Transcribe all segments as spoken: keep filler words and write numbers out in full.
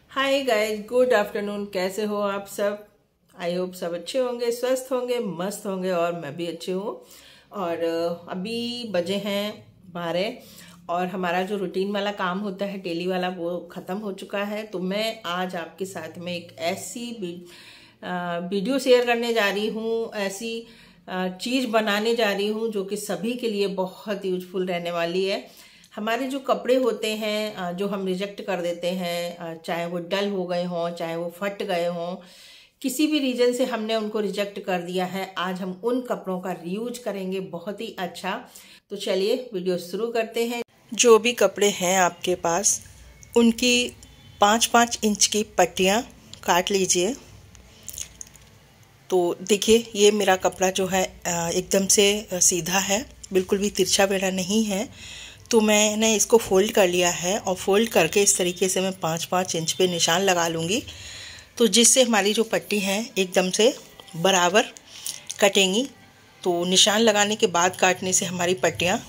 Hi guys, good afternoon. कैसे हो आप सब? आई होप सब अच्छे होंगे, स्वस्थ होंगे, मस्त होंगे और मैं भी अच्छी हूँ। और अभी बजे हैं बारह और हमारा जो रूटीन वाला काम होता है डेली वाला वो ख़त्म हो चुका है। तो मैं आज आपके साथ में एक ऐसी वीडियो शेयर करने जा रही हूँ, ऐसी चीज़ बनाने जा रही हूँ जो कि सभी के लिए बहुत यूजफुल रहने वाली है। हमारे जो कपड़े होते हैं जो हम रिजेक्ट कर देते हैं, चाहे वो डल हो गए हों, चाहे वो फट गए हों, किसी भी रीजन से हमने उनको रिजेक्ट कर दिया है, आज हम उन कपड़ों का रीयूज करेंगे बहुत ही अच्छा। तो चलिए वीडियो शुरू करते हैं। जो भी कपड़े हैं आपके पास उनकी पाँच पाँच इंच की पट्टियाँ काट लीजिए। तो देखिए ये मेरा कपड़ा जो है एकदम से सीधा है, बिल्कुल भी तिरछा बेड़ा नहीं है। तो मैंने इसको फोल्ड कर लिया है और फोल्ड करके इस तरीके से मैं पाँच पाँच इंच पे निशान लगा लूँगी, तो जिससे हमारी जो पट्टी है एकदम से बराबर कटेंगी। तो निशान लगाने के बाद काटने से हमारी पट्टियाँ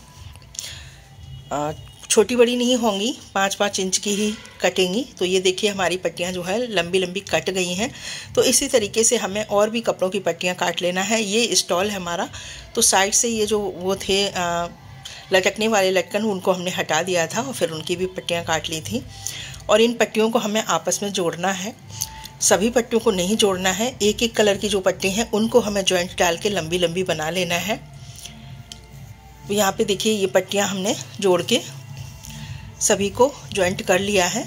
छोटी बड़ी नहीं होंगी, पाँच पाँच इंच की ही कटेंगी। तो ये देखिए हमारी पट्टियाँ जो है लंबी लंबी कट गई हैं। तो इसी तरीके से हमें और भी कपड़ों की पट्टियाँ काट लेना है। ये स्टॉल है हमारा, तो साइड से ये जो वो थे आ, लटकने वाले लटकन, उनको हमने हटा दिया था और फिर उनकी भी पट्टियाँ काट ली थी। और इन पट्टियों को हमें आपस में जोड़ना है, सभी पट्टियों को नहीं जोड़ना है। एक एक कलर की जो पट्टी हैं उनको हमें जॉइंट डाल के लंबी लंबी बना लेना है। तो यहाँ पे देखिए ये पट्टियाँ हमने जोड़ के सभी को जॉइंट कर लिया है।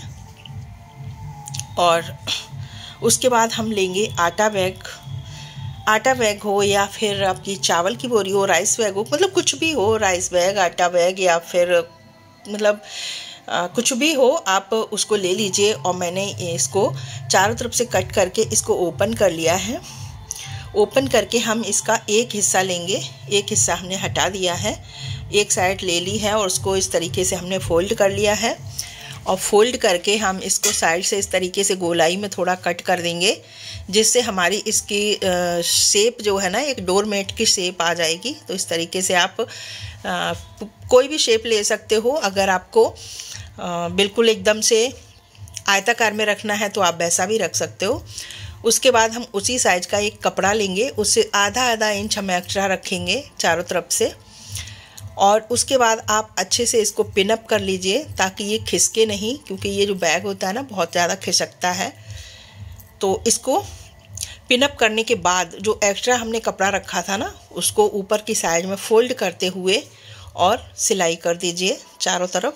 और उसके बाद हम लेंगे आटा बैग। आटा बैग हो या फिर आपकी चावल की बोरी हो, राइस बैग हो, मतलब कुछ भी हो, राइस बैग, आटा बैग या फिर मतलब आ, कुछ भी हो, आप उसको ले लीजिए। और मैंने इसको चारों तरफ से कट करके इसको ओपन कर लिया है। ओपन करके हम इसका एक हिस्सा लेंगे, एक हिस्सा हमने हटा दिया है, एक साइड ले ली है और उसको इस तरीके से हमने फोल्ड कर लिया है। और फोल्ड करके हम इसको साइड से इस तरीके से गोलाई में थोड़ा कट कर देंगे, जिससे हमारी इसकी शेप जो है ना एक डोरमेट की शेप आ जाएगी। तो इस तरीके से आप आ, कोई भी शेप ले सकते हो। अगर आपको आ, बिल्कुल एकदम से आयताकार में रखना है तो आप वैसा भी रख सकते हो। उसके बाद हम उसी साइज का एक कपड़ा लेंगे, उससे आधा आधा इंच हम एक्स्ट्रा रखेंगे चारों तरफ से। और उसके बाद आप अच्छे से इसको पिनअप कर लीजिए ताकि ये खिसके नहीं, क्योंकि ये जो बैग होता है ना बहुत ज़्यादा खिसकता है। तो इसको पिनअप करने के बाद जो एक्स्ट्रा हमने कपड़ा रखा था ना उसको ऊपर की साइड में फोल्ड करते हुए और सिलाई कर दीजिए चारों तरफ।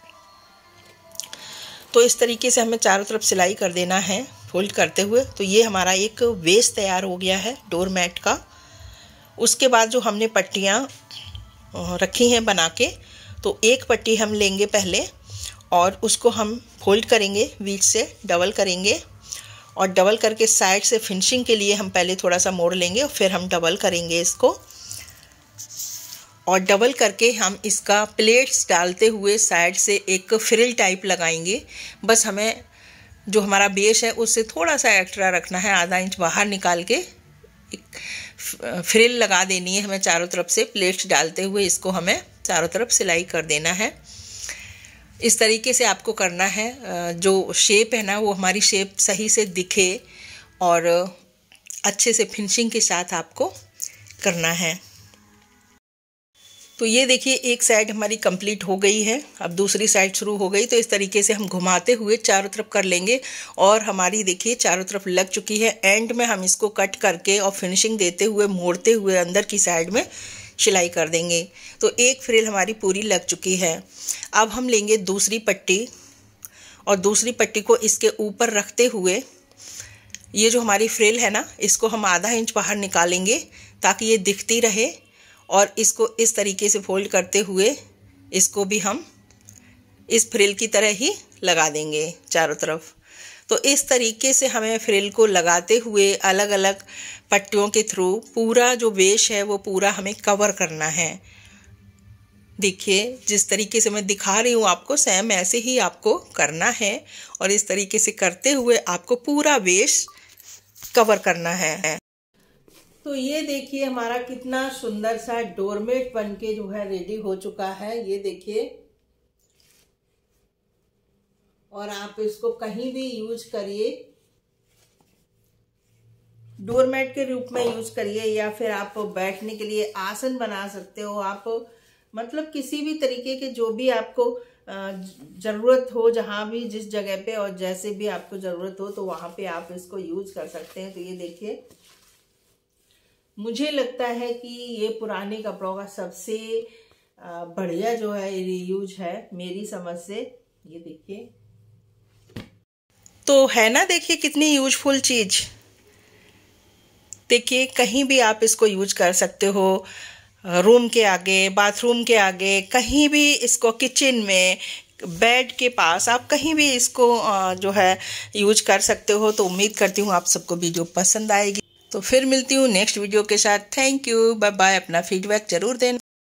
तो इस तरीके से हमें चारों तरफ सिलाई कर देना है फोल्ड करते हुए। तो ये हमारा एक बेस तैयार हो गया है डोरमैट का। उसके बाद जो हमने पट्टियाँ रखी हैं बना के, तो एक पट्टी हम लेंगे पहले और उसको हम फोल्ड करेंगे, बीच से डबल करेंगे और डबल करके साइड से फिनिशिंग के लिए हम पहले थोड़ा सा मोड़ लेंगे और फिर हम डबल करेंगे इसको। और डबल करके हम इसका प्लेट्स डालते हुए साइड से एक फ्रिल टाइप लगाएंगे। बस हमें जो हमारा बेस है उससे थोड़ा सा एक्स्ट्रा रखना है, आधा इंच बाहर निकाल के फ्रिल लगा देनी है हमें चारों तरफ से। प्लेट्स डालते हुए इसको हमें चारों तरफ सिलाई कर देना है। इस तरीके से आपको करना है, जो शेप है ना वो हमारी शेप सही से दिखे और अच्छे से फिनिशिंग के साथ आपको करना है। तो ये देखिए एक साइड हमारी कंप्लीट हो गई है, अब दूसरी साइड शुरू हो गई। तो इस तरीके से हम घुमाते हुए चारों तरफ कर लेंगे और हमारी देखिए चारों तरफ लग चुकी है। एंड में हम इसको कट करके और फिनिशिंग देते हुए मोड़ते हुए अंदर की साइड में सिलाई कर देंगे। तो एक फ्रिल हमारी पूरी लग चुकी है। अब हम लेंगे दूसरी पट्टी और दूसरी पट्टी को इसके ऊपर रखते हुए ये जो हमारी फ्रिल है ना इसको हम आधा इंच बाहर निकालेंगे ताकि ये दिखती रहे। और इसको इस तरीके से फोल्ड करते हुए इसको भी हम इस फ्रिल की तरह ही लगा देंगे चारों तरफ। तो इस तरीके से हमें फ्रिल को लगाते हुए अलग अलग पट्टियों के थ्रू पूरा जो बेस है वो पूरा हमें कवर करना है। देखिए जिस तरीके से मैं दिखा रही हूँ आपको सेम ऐसे ही आपको करना है और इस तरीके से करते हुए आपको पूरा बेस कवर करना है। तो ये देखिए हमारा कितना सुंदर सा डोरमेट बनके जो है रेडी हो चुका है, ये देखिए। और आप इसको कहीं भी यूज करिए, डोरमेट के रूप में यूज करिए, या फिर आप बैठने के लिए आसन बना सकते हो आप। मतलब किसी भी तरीके के जो भी आपको जरूरत हो, जहां भी जिस जगह पे और जैसे भी आपको जरूरत हो, तो वहां पे आप इसको यूज कर सकते हैं। तो ये देखिए, मुझे लगता है कि ये पुराने कपड़ों का सबसे बढ़िया जो है रीयूज है मेरी समझ से। ये देखिए, तो है ना, देखिए कितनी यूजफुल चीज। देखिए कहीं भी आप इसको यूज कर सकते हो, रूम के आगे, बाथरूम के आगे, कहीं भी इसको, किचन में, बेड के पास, आप कहीं भी इसको जो है यूज कर सकते हो। तो उम्मीद करती हूँ आप सबको वीडियो पसंद आएगी। तो फिर मिलती हूँ नेक्स्ट वीडियो के साथ। Thank you, bye bye. अपना फीडबैक जरूर देना।